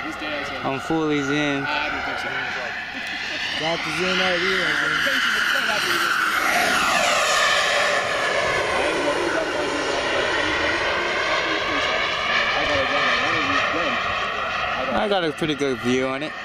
I'm fully zen. I don't think so. Got the zen out here. I got a pretty good view on it.